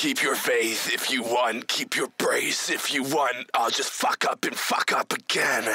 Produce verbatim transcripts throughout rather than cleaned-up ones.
Keep your faith if you want, keep your brace if you want. I'll just fuck up and fuck up again.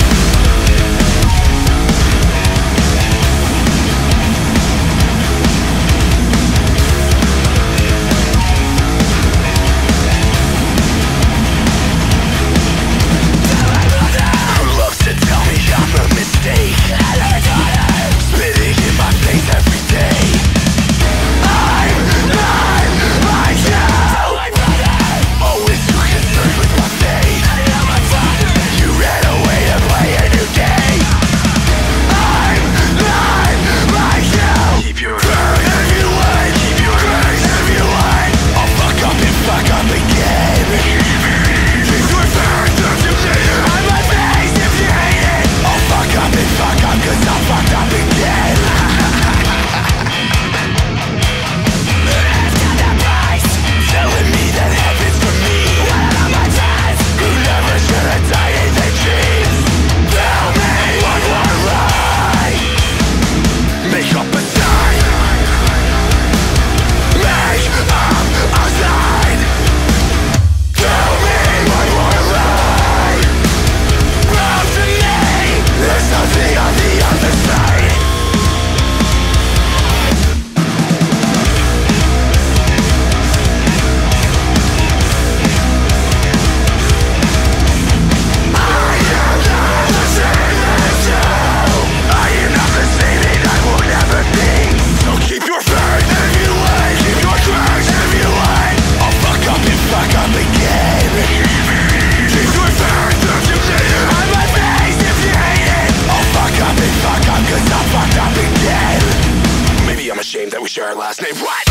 That we share our last name. What?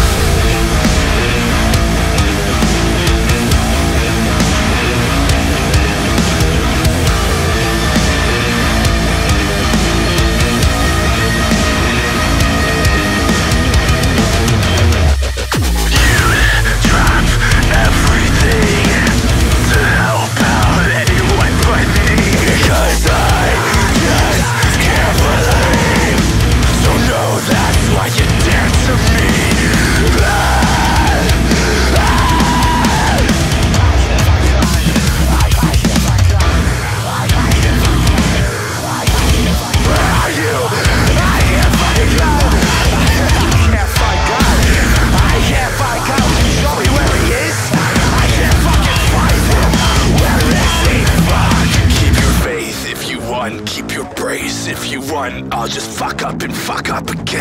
Keep your brace if you want. I'll just fuck up and fuck up again.